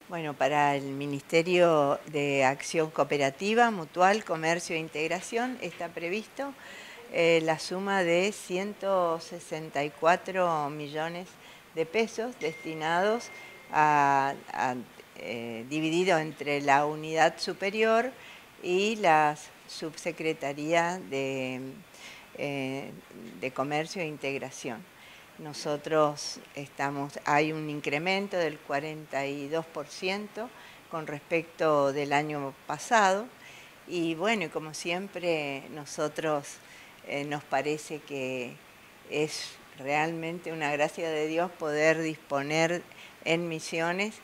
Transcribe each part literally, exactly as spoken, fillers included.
Bueno, para el Ministerio de Acción Cooperativa, Mutual, Comercio e Integración está previsto eh, la suma de ciento sesenta y cuatro millones de pesos destinados a, a eh, dividido entre la unidad superior y la subsecretaría de, eh, de Comercio e Integración. Nosotros estamos, hay un incremento del cuarenta y dos por ciento con respecto del año pasado y bueno, como siempre nosotros eh, nos parece que es realmente una gracia de Dios poder disponer en Misiones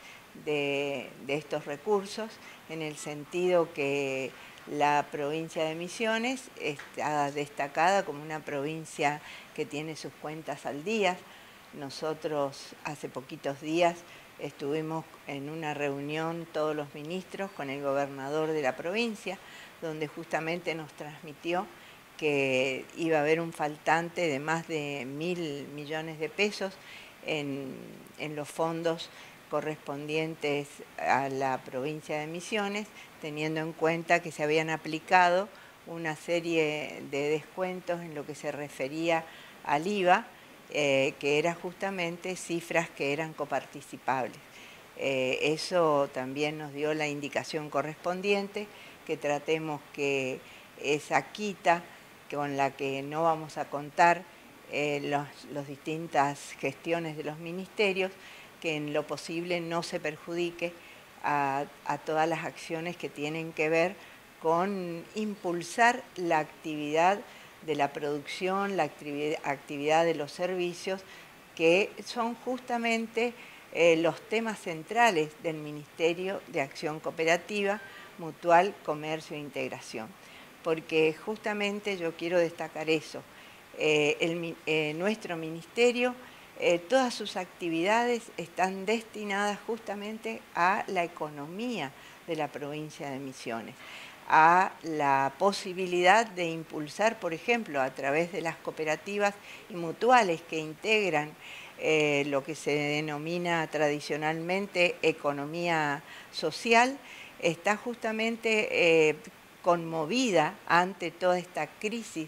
de, de estos recursos, en el sentido que la provincia de Misiones está destacada como una provincia que tiene sus cuentas al día. Nosotros hace poquitos días estuvimos en una reunión todos los ministros con el gobernador de la provincia, donde justamente nos transmitió que iba a haber un faltante de más de mil millones de pesos en, en los fondos correspondientes a la provincia de Misiones, teniendo en cuenta que se habían aplicado una serie de descuentos en lo que se refería al I V A, eh, que eran justamente cifras que eran coparticipables. Eh, eso también nos dio la indicación correspondiente, que tratemos que esa quita con la que no vamos a contar eh, las los distintas gestiones de los ministerios, que en lo posible no se perjudique a, a todas las acciones que tienen que ver con impulsar la actividad de la producción, la actividad, actividad de los servicios, que son justamente eh, los temas centrales del Ministerio de Acción Cooperativa, Mutual, Comercio e Integración. Porque justamente yo quiero destacar eso. Eh, el, eh, nuestro ministerio, eh, todas sus actividades están destinadas justamente a la economía de la provincia de Misiones, a la posibilidad de impulsar, por ejemplo, a través de las cooperativas y mutuales que integran eh, lo que se denomina tradicionalmente economía social, está justamente eh, conmovida ante toda esta crisis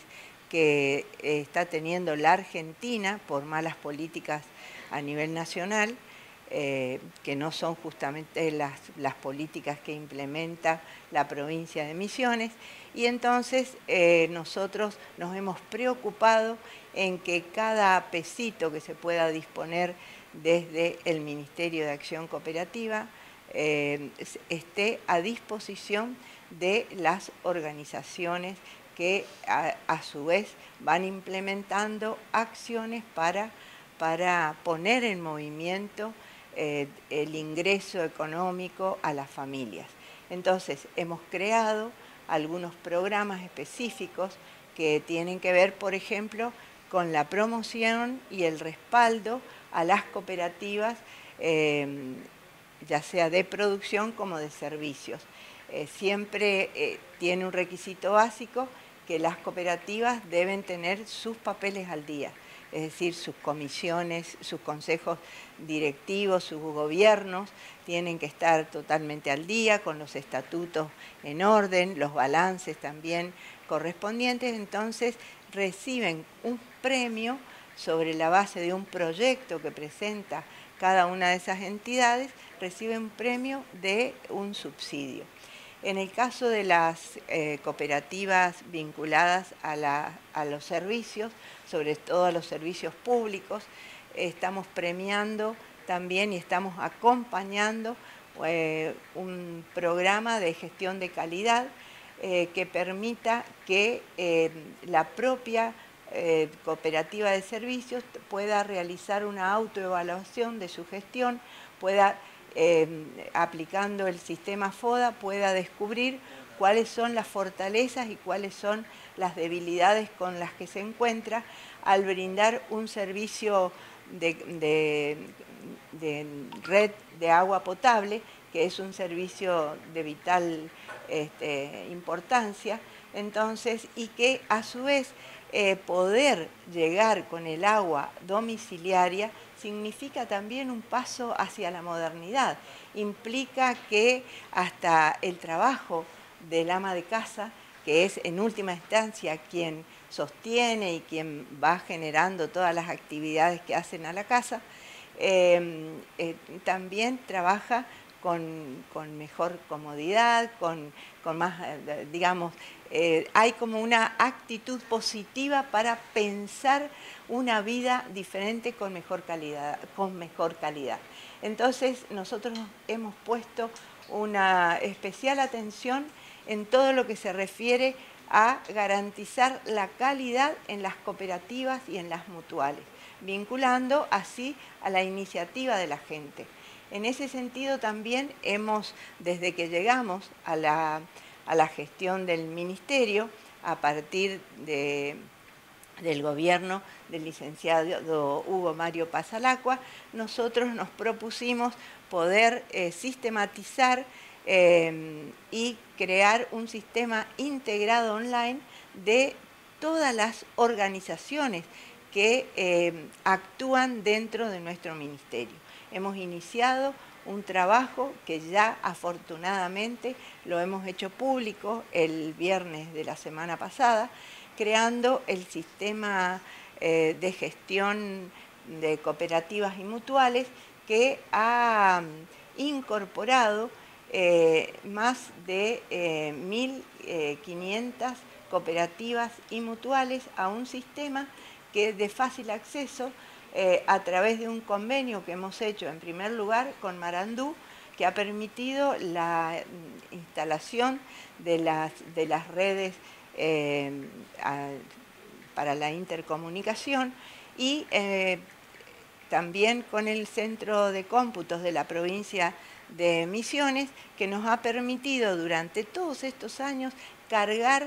que eh, está teniendo la Argentina por malas políticas a nivel nacional, eh, que no son justamente las, las políticas que implementa la provincia de Misiones, y entonces eh, nosotros nos hemos preocupado en que cada pesito que se pueda disponer desde el Ministerio de Acción Cooperativa eh, esté a disposición de las organizaciones que a, a su vez van implementando acciones para, para poner en movimiento eh, el ingreso económico a las familias. Entonces, hemos creado algunos programas específicos que tienen que ver, por ejemplo, con la promoción y el respaldo a las cooperativas, eh, ya sea de producción como de servicios. Eh, siempre eh, tiene un requisito básico, que las cooperativas deben tener sus papeles al día, es decir, sus comisiones, sus consejos directivos, sus gobiernos tienen que estar totalmente al día, con los estatutos en orden, los balances también correspondientes. Entonces reciben un premio sobre la base de un proyecto que presenta cada una de esas entidades, recibe un premio de un subsidio. En el caso de las eh, cooperativas vinculadas a, la, a los servicios, sobre todo a los servicios públicos, eh, estamos premiando también y estamos acompañando eh, un programa de gestión de calidad eh, que permita que eh, la propia eh, cooperativa de servicios pueda realizar una autoevaluación de su gestión, pueda Eh, aplicando el sistema FODA, pueda descubrir cuáles son las fortalezas y cuáles son las debilidades con las que se encuentra al brindar un servicio de, de, de red de agua potable, que es un servicio de vital este, importancia, entonces, y que a su vez eh, poder llegar con el agua domiciliaria significa también un paso hacia la modernidad. Implica que hasta el trabajo del ama de casa, que es en última instancia quien sostiene y quien va generando todas las actividades que hacen a la casa, eh, eh, también trabaja con, con mejor comodidad, con, con más, eh, digamos, eh, hay como una actitud positiva para pensar una vida diferente con mejor calidad, con mejor calidad. Entonces nosotros hemos puesto una especial atención en todo lo que se refiere a garantizar la calidad en las cooperativas y en las mutuales, vinculando así a la iniciativa de la gente. En ese sentido también hemos, desde que llegamos a la, a la gestión del ministerio, a partir de, del gobierno del licenciado Hugo Mario Pasalacqua, nosotros nos propusimos poder eh, sistematizar eh, y crear un sistema integrado online de todas las organizaciones que eh, actúan dentro de nuestro ministerio. Hemos iniciado un trabajo que ya afortunadamente lo hemos hecho público el viernes de la semana pasada, creando el sistema eh, de gestión de cooperativas y mutuales que ha incorporado eh, más de eh, mil quinientas cooperativas y mutuales a un sistema que es de fácil acceso eh, a través de un convenio que hemos hecho en primer lugar con Marandú, que ha permitido la instalación de las, de las redes eh, a, para la intercomunicación y eh, también con el Centro de Cómputos de la provincia de Misiones, que nos ha permitido durante todos estos años cargar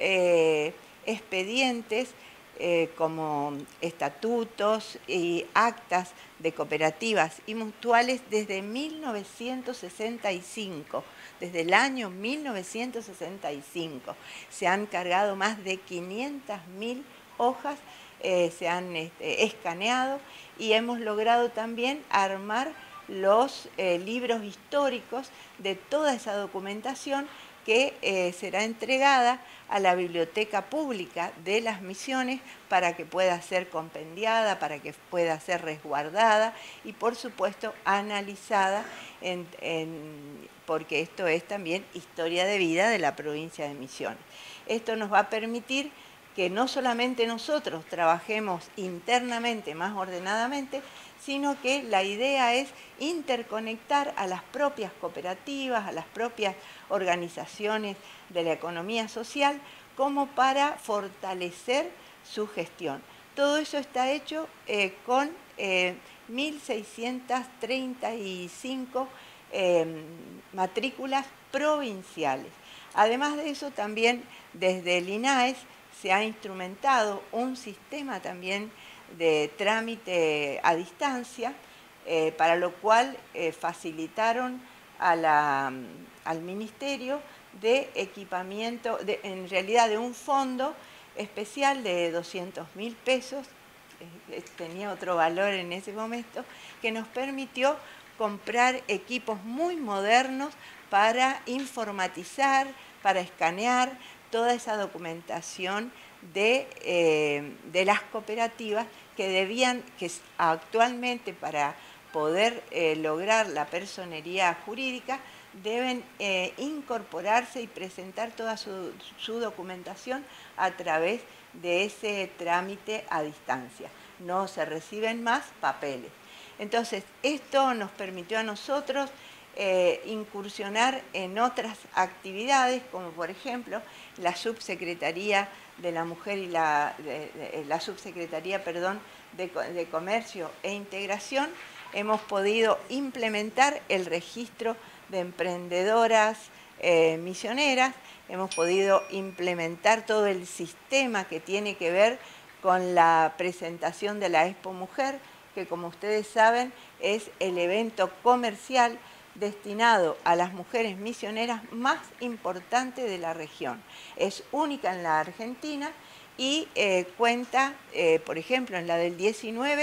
eh, expedientes eh, como estatutos y actas de cooperativas y mutuales desde mil novecientos sesenta y cinco. Desde el año mil novecientos sesenta y cinco se han cargado más de quinientas mil hojas, eh, se han este, escaneado y hemos logrado también armar los eh, libros históricos de toda esa documentación que eh, será entregada a la Biblioteca Pública de las Misiones para que pueda ser compendiada, para que pueda ser resguardada y por supuesto analizada, en, en, porque esto es también historia de vida de la provincia de Misiones. Esto nos va a permitir que no solamente nosotros trabajemos internamente más ordenadamente, sino que la idea es interconectar a las propias cooperativas, a las propias organizaciones de la economía social, como para fortalecer su gestión. Todo eso está hecho eh, con eh, mil seiscientas treinta y cinco eh, matrículas provinciales. Además de eso, también desde el INAES se ha instrumentado un sistema también de trámite a distancia, eh, para lo cual eh, facilitaron a la, al Ministerio de equipamiento, de, en realidad de un fondo especial de doscientos mil pesos, eh, tenía otro valor en ese momento, que nos permitió comprar equipos muy modernos para informatizar, para escanear toda esa documentación de, eh, de las cooperativas que debían, que actualmente para poder eh, lograr la personería jurídica, deben eh, incorporarse y presentar toda su, su documentación a través de ese trámite a distancia. No se reciben más papeles. Entonces, esto nos permitió a nosotros eh, incursionar en otras actividades, como por ejemplo la subsecretaría de la Mujer y la, de, de, la subsecretaría, perdón, de, de Comercio e Integración. Hemos podido implementar el registro de emprendedoras eh, misioneras, hemos podido implementar todo el sistema que tiene que ver con la presentación de la Expo Mujer, que como ustedes saben es el evento comercial destinado a las mujeres misioneras más importante de la región. Es única en la Argentina y eh, cuenta, eh, por ejemplo, en la del diecinueve,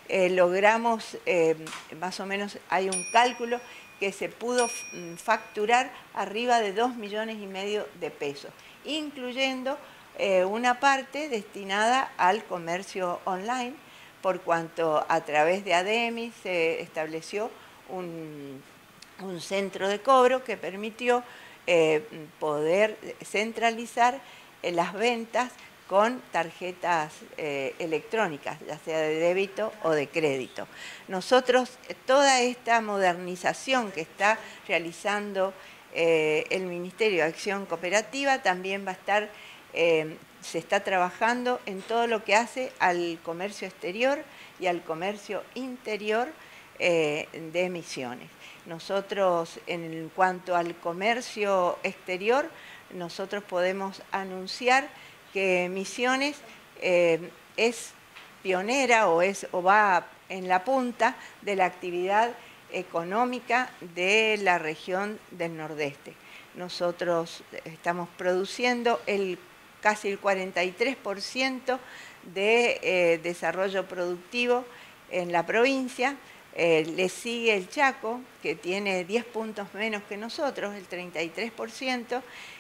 eh, logramos, eh, más o menos hay un cálculo que se pudo facturar arriba de dos millones y medio de pesos, incluyendo eh, una parte destinada al comercio online, por cuanto a través de ADEMI se estableció un, un centro de cobro que permitió eh, poder centralizar eh, las ventas con tarjetas eh, electrónicas, ya sea de débito o de crédito. Nosotros, toda esta modernización que está realizando eh, el Ministerio de Acción Cooperativa también va a estar, eh, se está trabajando en todo lo que hace al comercio exterior y al comercio interior eh, de Misiones. Nosotros, en cuanto al comercio exterior, nosotros podemos anunciar que Misiones eh, es pionera o, es, o va en la punta de la actividad económica de la región del Nordeste. Nosotros estamos produciendo el, casi el cuarenta y tres por ciento de eh, desarrollo productivo en la provincia. Eh, le sigue el Chaco, que tiene diez puntos menos que nosotros, el treinta y tres por ciento,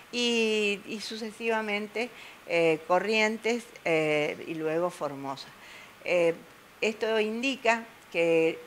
y, y sucesivamente eh, Corrientes eh, y luego Formosa. Eh, esto indica que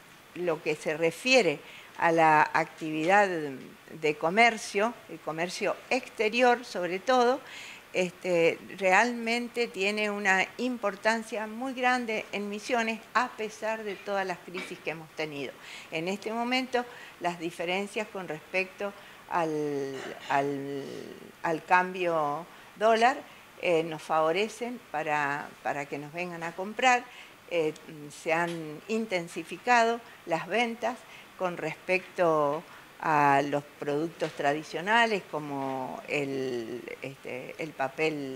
lo que se refiere a la actividad de comercio, el comercio exterior sobre todo, Este, realmente tiene una importancia muy grande en Misiones a pesar de todas las crisis que hemos tenido. En este momento las diferencias con respecto al, al, al cambio dólar eh, nos favorecen para, para que nos vengan a comprar. Eh, se han intensificado las ventas con respecto a los productos tradicionales como el, este, el papel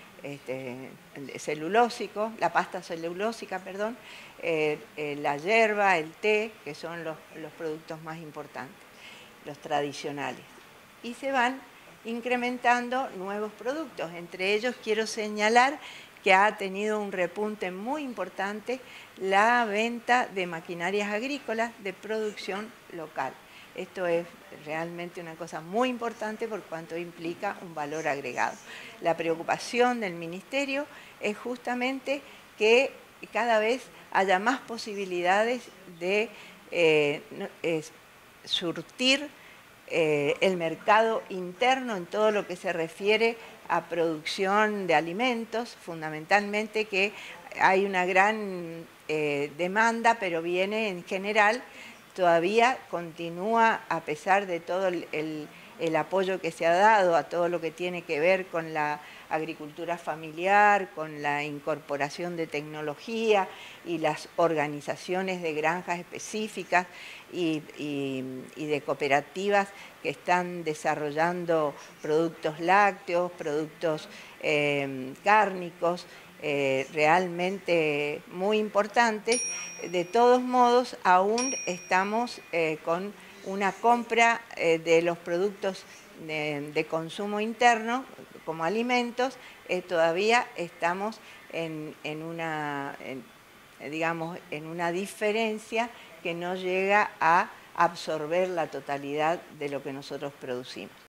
este, celulósico, la pasta celulósica, perdón, eh, eh, la yerba, el té, que son los, los productos más importantes, los tradicionales. Y se van incrementando nuevos productos. Entre ellos quiero señalar que ha tenido un repunte muy importante la venta de maquinarias agrícolas de producción local. Esto es realmente una cosa muy importante por cuanto implica un valor agregado. La preocupación del Ministerio es justamente que cada vez haya más posibilidades de eh, es, surtir eh, el mercado interno en todo lo que se refiere a producción de alimentos, fundamentalmente que hay una gran eh, demanda, pero viene en general, todavía continúa, a pesar de todo el, el, el apoyo que se ha dado a todo lo que tiene que ver con la agricultura familiar, con la incorporación de tecnología y las organizaciones de granjas específicas y, y, y de cooperativas que están desarrollando productos lácteos, productos eh, cárnicos, Eh, realmente muy importantes. De todos modos, aún estamos eh, con una compra eh, de los productos de, de consumo interno como alimentos, eh, todavía estamos en, en una, en, digamos, en una diferencia que no llega a absorber la totalidad de lo que nosotros producimos.